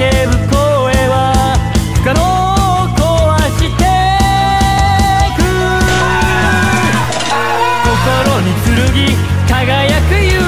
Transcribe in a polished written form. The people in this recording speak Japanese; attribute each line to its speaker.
Speaker 1: 叫ぶ声は不可能を壊してく。心に剣輝く夢